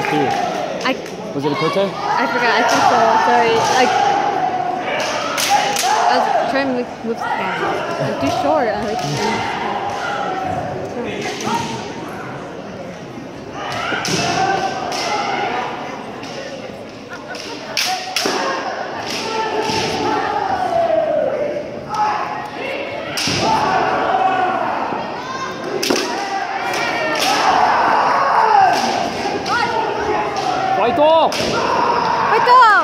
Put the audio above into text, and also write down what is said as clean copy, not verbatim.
Who? Was it a Kote? I forgot. I think so. Sorry. I was trying to move the camera. I'm too short. I like. Fight off! Fight off!